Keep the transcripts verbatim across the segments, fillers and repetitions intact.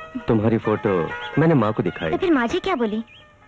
तुम्हारी फोटो मैंने माँ को दिखाई। तो फिर माँ जी क्या बोली?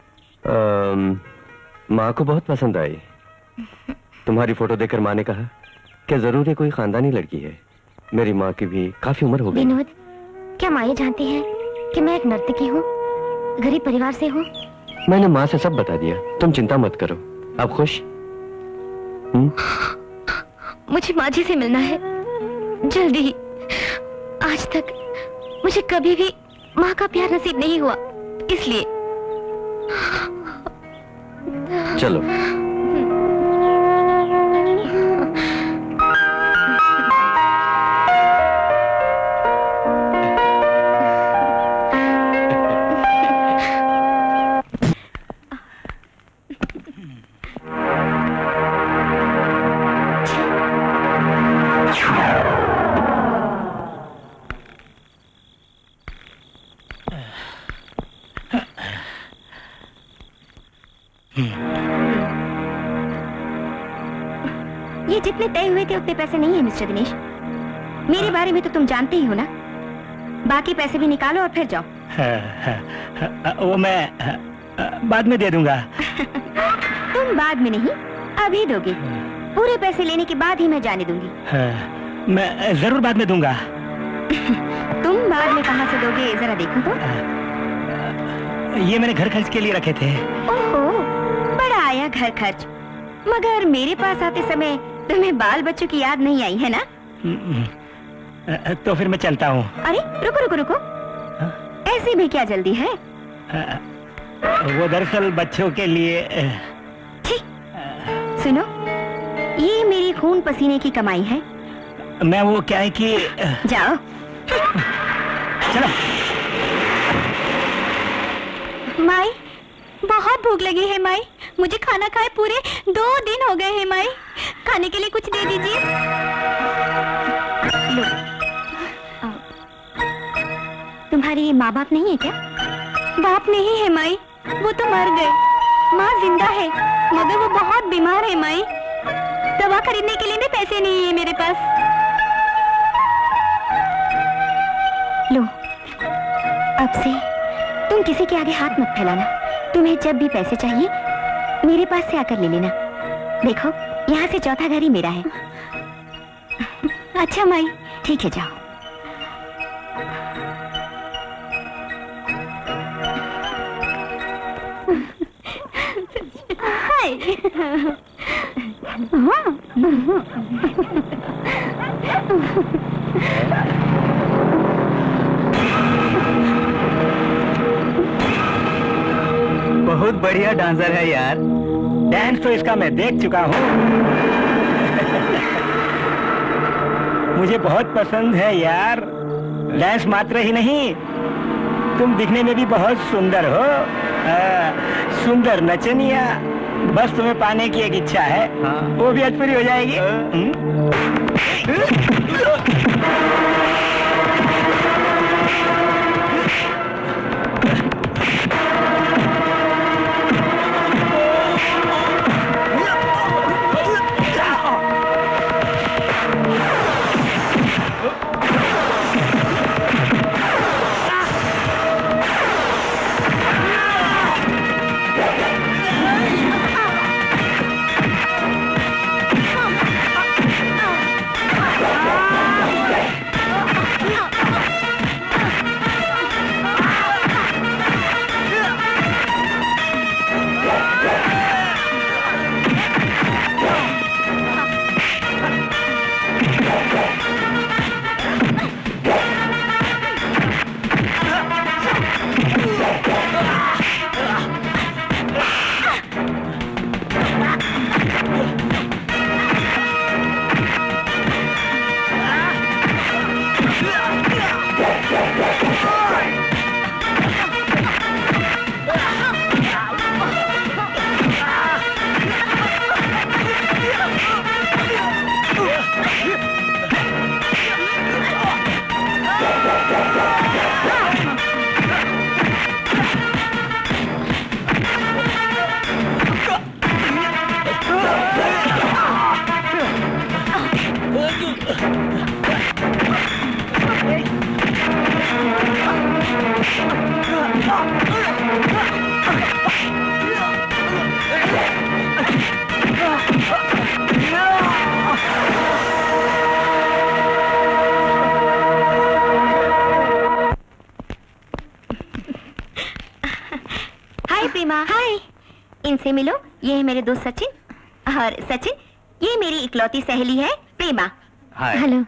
माँ को बहुत पसंद आई। तुम्हारी फोटो देखकर माँ ने कहा कि जरूर ये कोई खानदानी लड़की है। मेरी माँ की भी काफी उम्र हो गई। विनोद, क्या माँ ये जानती है कि मैं एक नर्तकी हूँ, गरीब परिवार से हूँ? मैंने माँ से सब बता दिया, तुम चिंता मत करो। अब खुश? हुँ? मुझे माँ जी से मिलना है जल्दी। आज तक मुझे कभी भी माँ का प्यार नसीब नहीं हुआ, इसलिए। चलो। ये जितने तय हुए थे उतने पैसे नहीं है मिस्टर दिनेश। मेरे बारे में तो तुम जानते ही हो ना। बाकी पैसे भी निकालो और फिर जाओ। हाँ, हाँ, वो मैं बाद में दे दूंगा। तुम बाद में नहीं, अभी दोगे। पूरे पैसे लेने के बाद ही मैं जाने दूंगी। हाँ, मैं जरूर बाद में दूंगा। तुम बाद में कहाँ से दोगे, जरा देखो तो। ये मैंने घर खर्च के लिए रखे थे। ओहो, बड़ा आया घर खर्च। मगर मेरे पास आते समय तुम्हें बाल बच्चों की याद नहीं आई है ना? तो फिर मैं चलता हूँ। अरे रुको रुको रुको, ऐसे भी क्या जल्दी है? वो दरअसल बच्चों के लिए। सुनो, ये मेरी खून पसीने की कमाई है। मैं वो क्या है कि। जाओ। चलो। माई, बहुत भूख लगी है माई। मुझे खाना खाए पूरे दो दिन हो गए हैं माई। खाने के लिए कुछ दे दीजिए। लो। तुम्हारी माँ बाप नहीं है क्या? बाप नहीं है माई, वो तो मर गए। माँ जिंदा है मगर वो बहुत बीमार है माई। दवा खरीदने के लिए भी पैसे नहीं है मेरे पास। लो, अब से तुम किसी के आगे हाथ मत फैलाना। तुम्हें जब भी पैसे चाहिए मेरे पास से आकर ले लेना। देखो, यहाँ से चौथा घर ही मेरा है। अच्छा माई, ठीक है, जाओ। हाय। बहुत बढ़िया डांसर है यार। डांस तो इसका मैं देख चुका हूँ। मुझे बहुत पसंद है यार। डांस मात्र ही नहीं, तुम दिखने में भी बहुत सुंदर हो। आ, सुंदर नचनिया। बस तुम्हें पाने की एक इच्छा है। हाँ। वो भी आज पूरी हो जाएगी। प्रेमा। हाय, इनसे मिलो, ये है मेरे दोस्त सचिन, और सचिन ये मेरी इकलौती सहेली है प्रेमा। हाय। हेलो।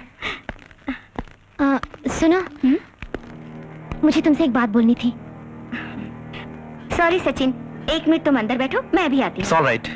आ, सुनो, हुँ? मुझे तुमसे एक बात बोलनी थी। सॉरी सचिन, एक मिनट तुम अंदर बैठो, मैं भी आती हूँ। All right.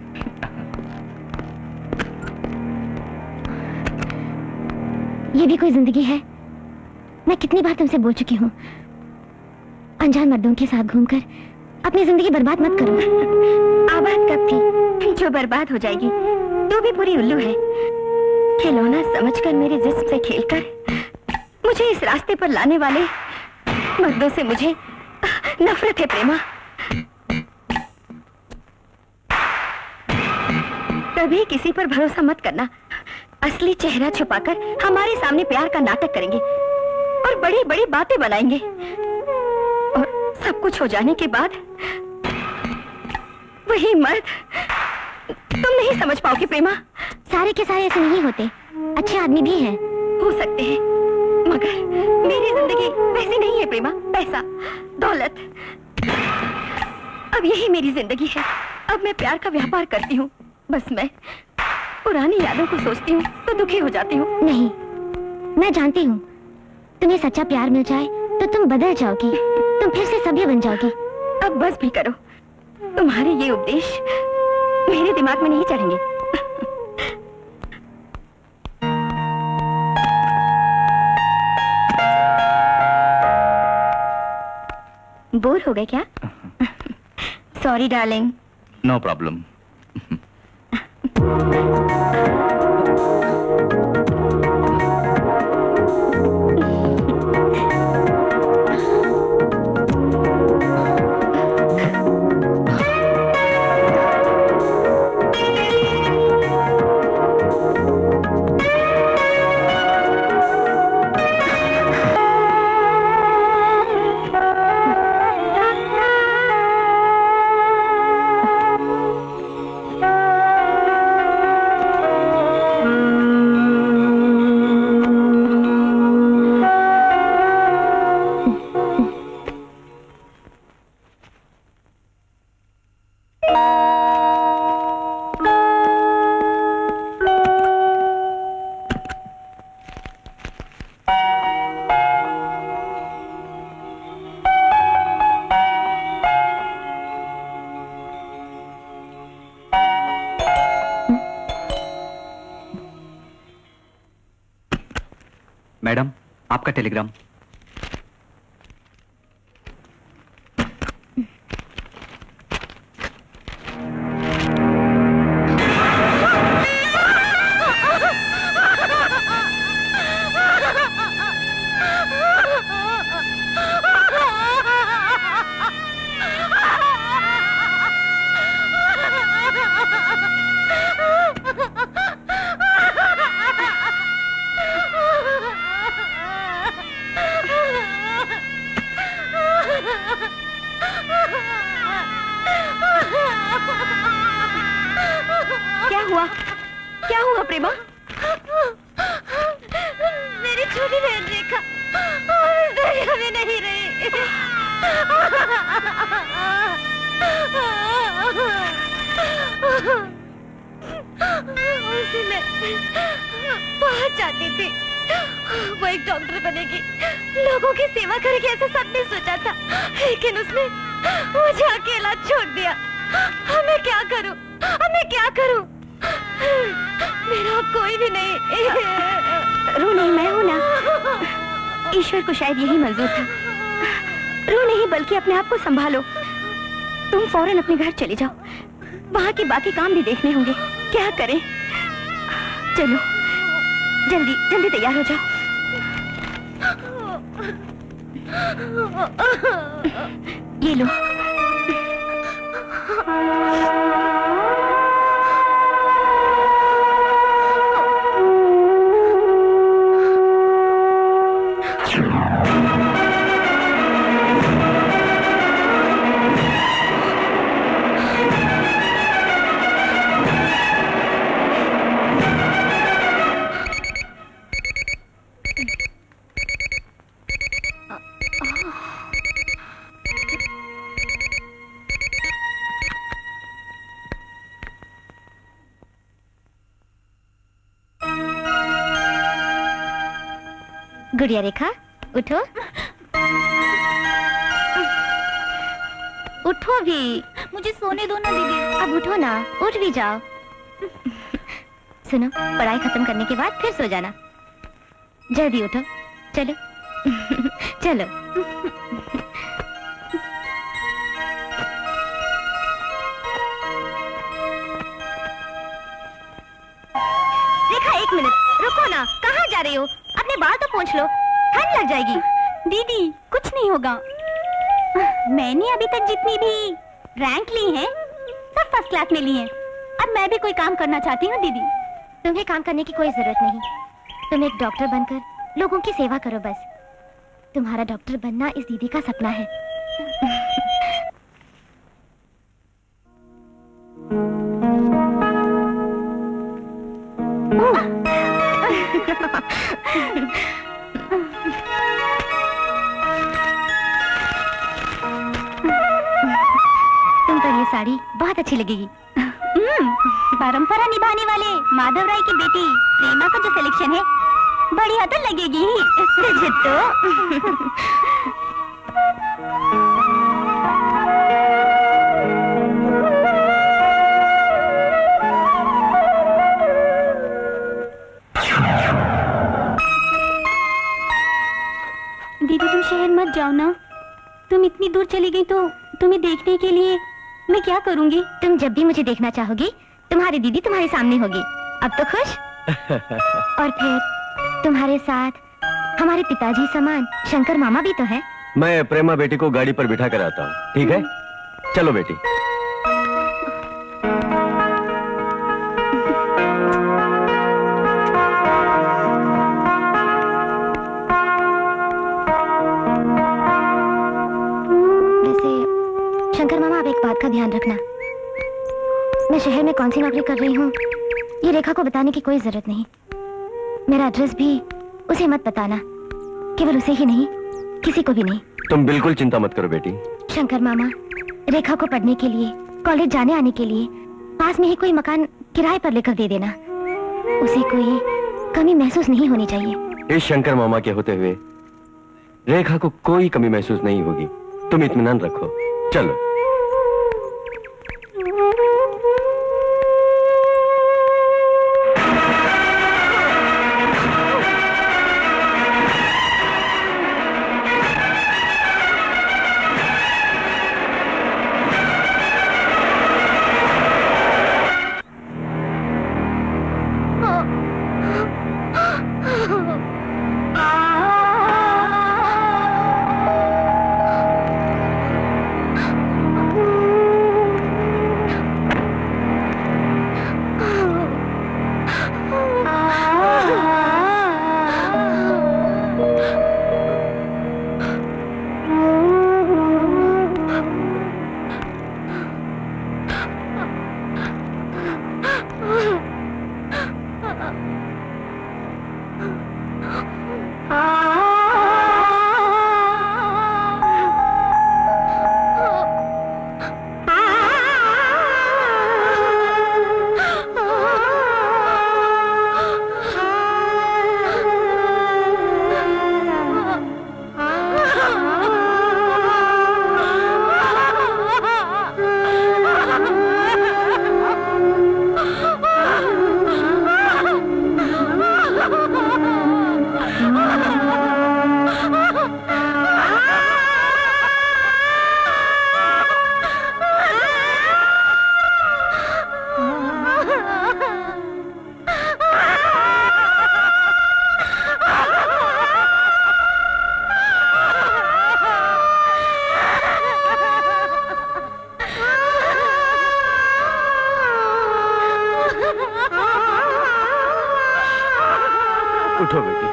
ये भी कोई जिंदगी है? मैं कितनी बार तुमसे बोल चुकी हूँ, अनजान मर्दों के साथ घूमकर अपनी जिंदगी बर्बाद मत करो। आबाद कब थी जो बर्बाद हो जाएगी? तू भी पूरी उल्लू है। खिलौना समझकर मेरे जिस्म से खेलकर मुझे इस रास्ते पर लाने वाले मर्दों से मुझे नफरत है प्रेमा। कभी किसी पर भरोसा मत करना। असली चेहरा छुपाकर हमारे सामने प्यार का नाटक करेंगे और बड़ी बड़ी बातें बनाएंगे, और सब कुछ हो जाने के बाद वही मर्द तुम नहीं समझ पाओगे प्रेमा। सारे के सारे ऐसे नहीं होते, अच्छे आदमी भी हैं। हो सकते हैं, मगर मेरी जिंदगी वैसी नहीं है प्रेमा। पैसा, दौलत, अब यही मेरी जिंदगी है। अब मैं प्यार का व्यापार करती हूँ। बस मैं पुरानी यादों को सोचती हूँ तो दुखी हो जाती हूँ। नहीं, मैं जानती हूँ तुम्हें सच्चा प्यार मिल जाए तो तुम बदल जाओगी, तुम फिर से सभ्य बन जाओगी। अब बस भी करो, तुम्हारे ये उपदेश मेरे दिमाग में नहीं चढ़ेंगे। बोर हो गए क्या? Sorry darling. No problem. Madam, आपका टेलीग्राम। संभालो, तुम फौरन अपने घर चले जाओ, वहाँ के बाकी काम भी देखने होंगे। क्या करें? चलो जल्दी जल्दी तैयार हो जाओ। ये लो। गुड़िया रेखा, उठो उठो भी। मुझे सोने दो ना दीदी। अब उठो ना, उठ भी जाओ। सुनो, पढ़ाई खत्म करने के बाद फिर सो जाना। जल्दी उठो, चलो चलो। रेखा एक मिनट रुको ना, कहाँ जा रही हो? अपने बाल तो पोंछ लो, ठंड लग जाएगी। दीदी कुछ नहीं होगा, मैंने अभी तक जितनी भी रैंक ली है सब फर्स्ट क्लास में ली है। अब मैं भी कोई काम करना चाहती हूँ दीदी। तुम्हें काम करने की कोई जरूरत नहीं, तुम एक डॉक्टर बनकर लोगों की सेवा करो बस। तुम्हारा डॉक्टर बनना इस दीदी का सपना है। तुम पर ये साड़ी बहुत अच्छी लगेगी। परंपरा निभाने वाले माधव राय की बेटी प्रेमा का जो सिलेक्शन है बढ़िया तो लगेगी ही। तुझे तो दीदी तुम शहर मत जाओ ना, तुम इतनी दूर चली गई तो तुम्हें देखने के लिए मैं क्या करूंगी? तुम जब भी मुझे देखना चाहोगी तुम्हारी दीदी तुम्हारे सामने होगी। अब तो खुश? और फिर तुम्हारे साथ हमारे पिताजी समान शंकर मामा भी तो है। मैं प्रेमा बेटी को गाड़ी पर बिठा कर आता हूँ, ठीक है? चलो बेटी। वैसे शंकर मामा, आप एक बात का ध्यान रखना, मैं शहर में कौन सी नौकरी कर रही हूँ ये रेखा को बताने की कोई जरूरत नहीं। मेरा एड्रेस भी उसे मत बताना, केवल उसे ही नहीं, किसी को भी नहीं। तुम बिल्कुल चिंता मत करो बेटी। शंकर मामा, रेखा को पढ़ने के लिए, कॉलेज जाने आने के लिए पास में ही कोई मकान किराए पर लेकर दे देना। उसे कोई कमी महसूस नहीं होनी चाहिए। इस शंकर मामा के होते हुए रेखा को कोई कमी महसूस नहीं होगी, तुम इत्मीनान रखो। चलो। उठो बेटी।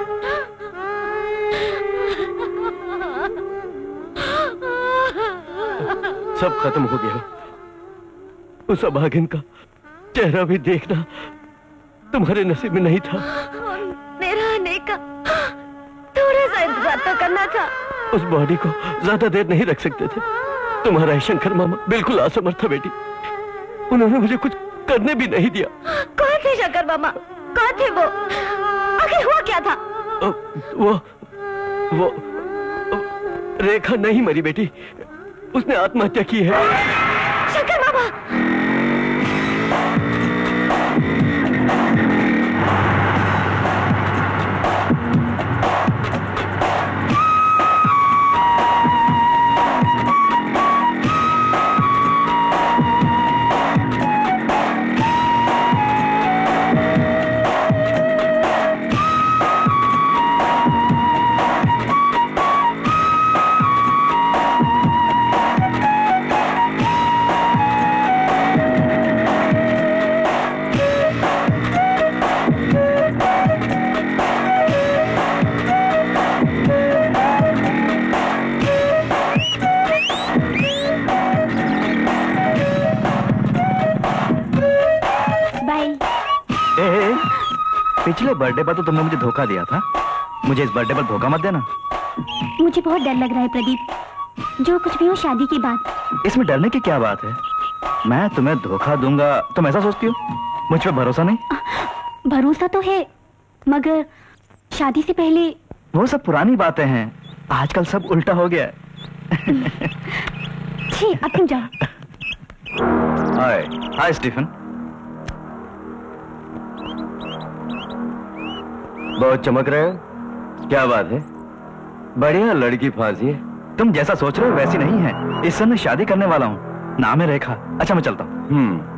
सब खत्म हो गया। उस अभागिन का चेहरा भी देखना तुम्हारे नसीब में नहीं था। मेरा आने का थोड़ा सा इंतजार तो करना था। उस बॉडी को ज्यादा देर नहीं रख सकते थे। तुम्हारा शंकर मामा बिल्कुल असमर्थ था बेटी। उन्होंने मुझे कुछ करने भी नहीं दिया। कौन थे शंकर मामा? कौन थे वो? आखिर हुआ क्या था? वो वो रेखा नहीं मरी बेटी, उसने आत्महत्या की है। शंकर बाबा! पिछले बर्थडे पर तो तुमने मुझे धोखा दिया था, मुझे इस बर्थडे पर धोखा मत देना। मुझे बहुत डर लग रहा है प्रदीप, जो कुछ भी हो शादी की बात। इसमें डरने की क्या बात है? मैं तुम्हें धोखा दूंगा तुम ऐसा सोचती हो? मुझ पे भरोसा नहीं? भरोसा तो है, मगर शादी से पहले। वो सब पुरानी बातें हैं, आजकल सब उल्टा हो गया है। छी, अब तुम जाओ। Hi hi Stephen. बहुत चमक रहे हो, क्या बात है? बढ़िया लड़की फांसी है। तुम जैसा सोच रहे हो वैसी नहीं है। इस समय शादी करने वाला हूँ, नाम है रेखा। अच्छा मैं चलता हूँ। हम्म